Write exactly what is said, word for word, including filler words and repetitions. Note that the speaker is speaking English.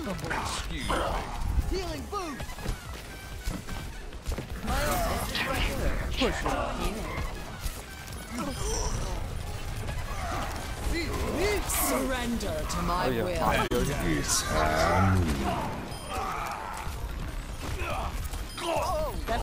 Excuse me. Healing boost. Push it. Surrender to my Oh, yeah. will. It's um,